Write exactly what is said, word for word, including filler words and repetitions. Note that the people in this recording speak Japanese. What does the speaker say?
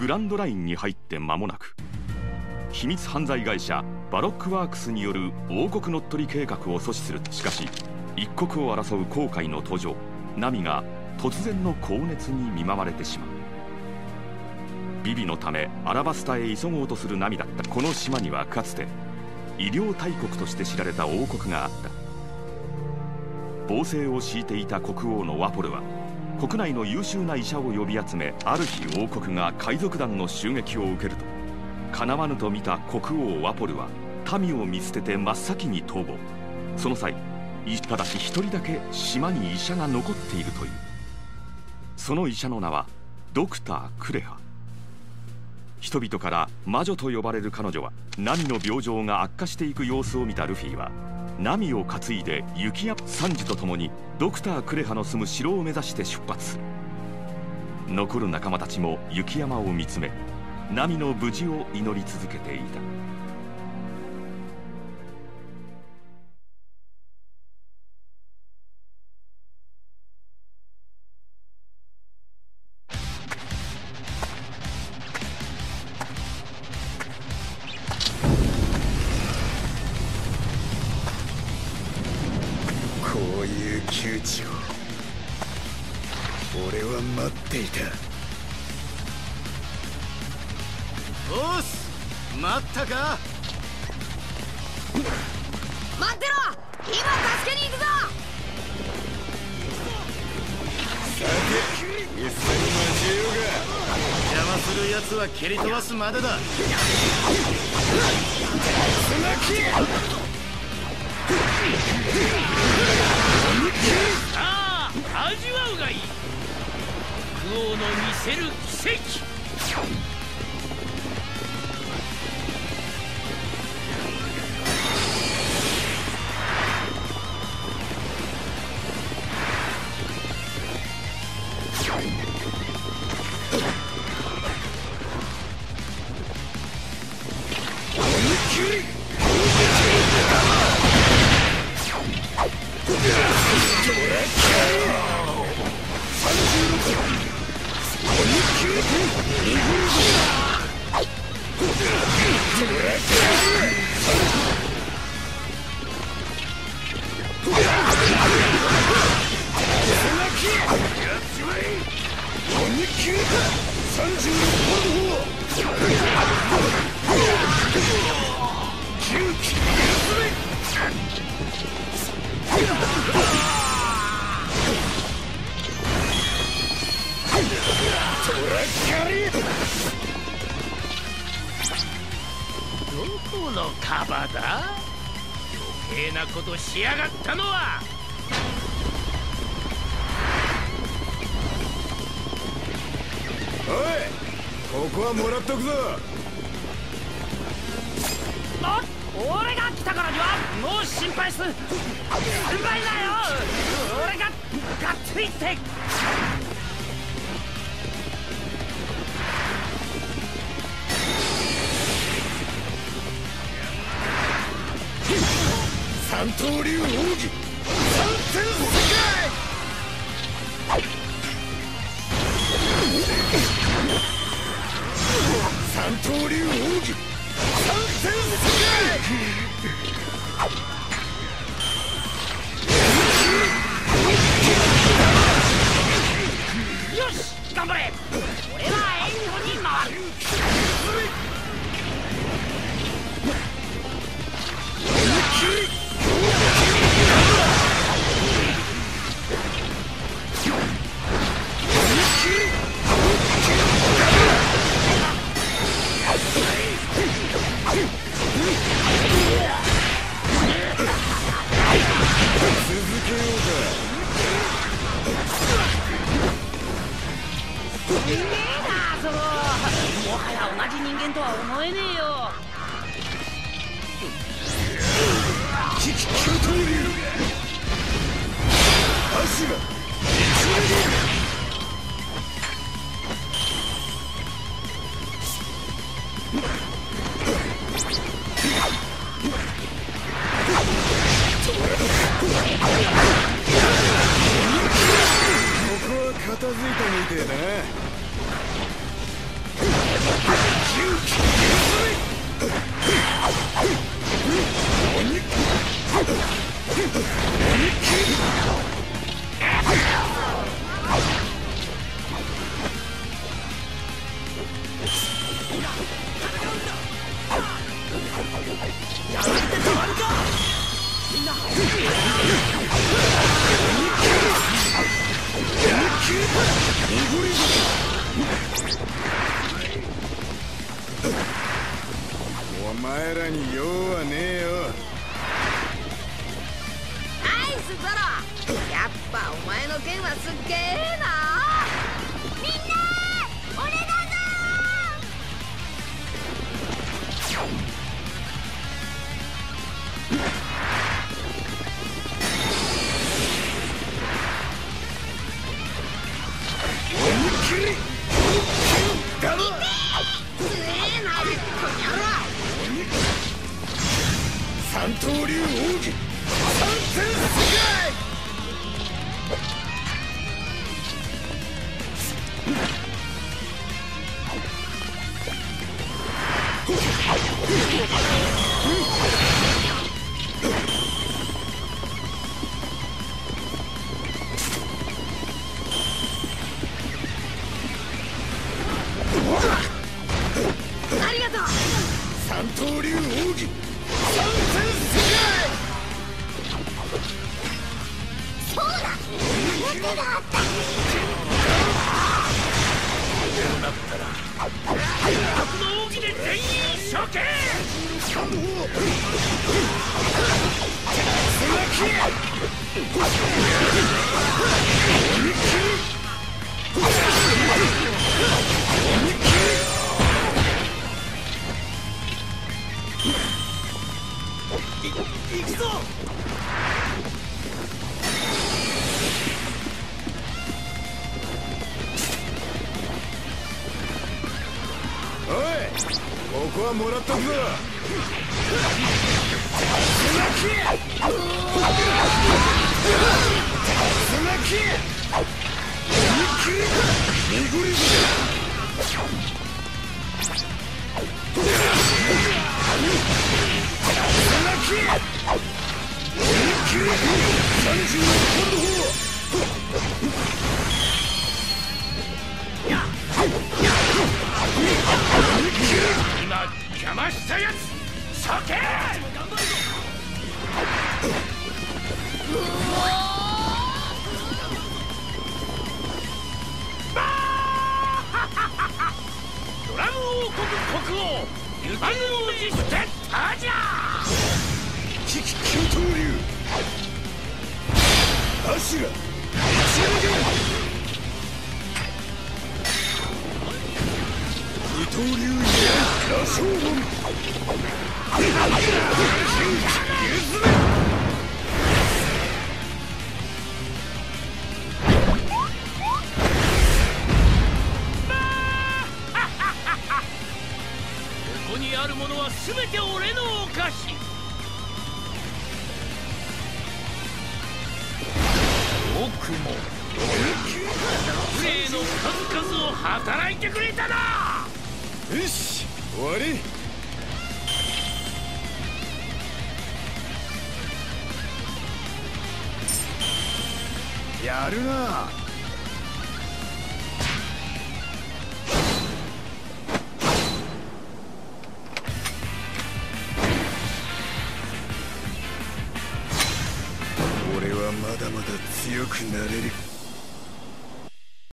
グランドラインに入って間もなく、秘密犯罪会社バロックワークスによる王国乗っ取り計画を阻止する。しかし一国を争う航海の途上、ナミが突然の高熱に見舞われてしまう。ビビのためアラバスタへ急ごうとするナミだった。この島にはかつて医療大国として知られた王国があった。防政を敷いていた国王のワポルは国内の優秀な医者を呼び集め、ある日王国が海賊団の襲撃を受けると、叶わぬと見た国王ワポルは民を見捨てて真っ先に逃亡。その際、ただし一人だけ島に医者が残っているという。その医者の名はドクター・クレハ。人々から魔女と呼ばれる彼女は、ナミの病状が悪化していく様子を見たルフィは、ナミを担いで雪山サンジと共にドクター・クレハの住む城を目指して出発する。残る仲間たちも雪山を見つめ、ナミの無事を祈り続けていた。 こういう窮地を俺は待っていた。 ボス、待ったか。 待ってろ、今助けに行くぞ。 さて、いっそに交えようが。 邪魔する奴は蹴り飛ばすまでだ。さあ、味わうがいい。国王の見せる奇跡。どこのカバだ？余計なことしやがったのは。 おい、ここはもらっとくぞ。 お、俺が来たからにはもう心配する。心配だよ。俺ががっついて。 三刀流奥義三天世界。三刀流奥義三天世界。 よし、頑張れ。俺は援護に回る。とは思えねえよ。 危機急騰流足がここは片付いたみてえだな。 やられてたまるかみんな。 お前らに用はねえよ。 ナイスゾロ。やっぱお前の剣はすっげえな。みんな俺だぞだろ。 強えなこの野郎。 三刀流奥義三千世界。 ありがとう。 三刀流奥義三千世界。 そうだ手があった。 この奥義で全員処刑。 行くぞ。 おい、ここはもらっとくぞ。 今邪魔したやつ処刑。ドラム王国国王ユダン王子してタジャー。 危機九刀流アシュラ一二刀流や羅生門。 ここにあるものは全て俺のお菓子。僕もプレーの数々を働いてくれたな。 よし終わり。やるな。俺はまだまだ強くなれる。